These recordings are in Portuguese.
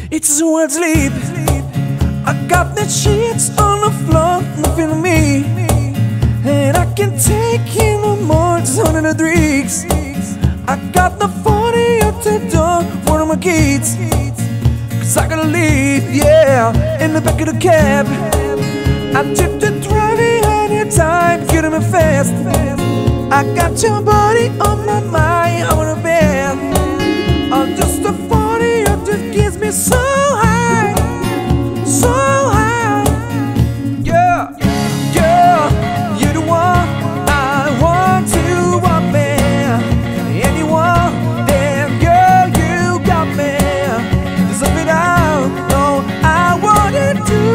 It's hard to sleep. I got the sheets on the floor, nothing to me. And I can't take in no more, just 103. I got the 40 up the door, one of my kids. Cause I gotta leave, yeah, in the back of the cab. I did the driving on your time, getting me fast. I got your body on my mind, I wanna bed. I'm just a 40 up that gets me so high, so high. Yeah, yeah, you're the one I want to want me. Anyone, damn girl, you got me. There's something I know I wanted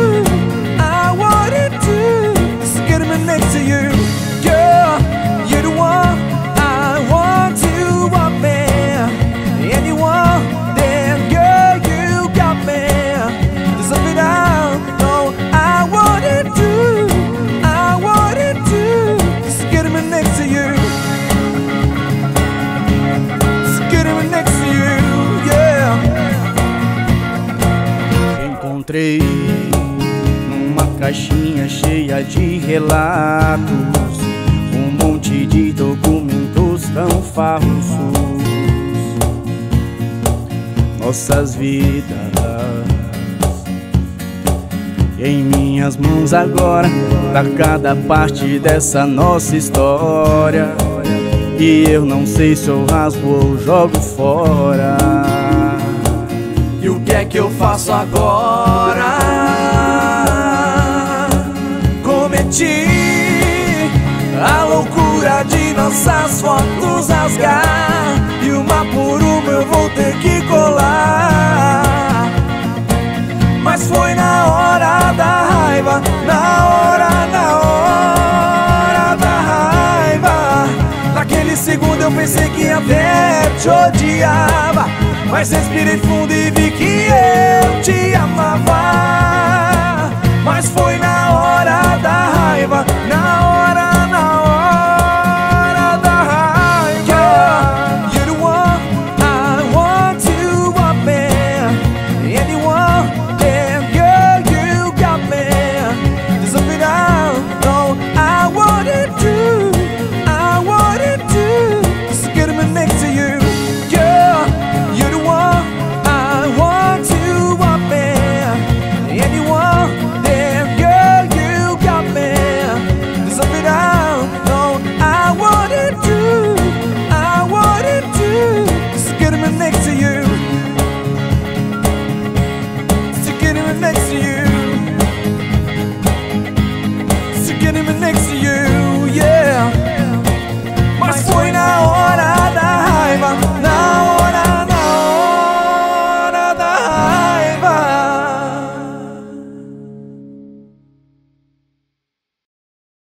to, just getting me next to you. Girl, you're the one I want to want me. Anyone, damn girl, you got me. There's something I know I wanted to, just getting me next to you. Just getting me next to you, yeah. Encontrei numa caixinha cheia de relatos um monte de documentos tão falsos. Nossas vidas em minhas mãos agora, tá cada parte dessa nossa história. E eu não sei se eu rasgo ou jogo fora. E o que é que eu faço agora? Cometi a loucura de nossas fotos rasgar, e uma por uma eu vou ter que colar. Mas foi na hora da raiva, na hora da raiva. Naquele segundo eu pensei que até te odiava, mas respirei fundo e vi que eu te amava.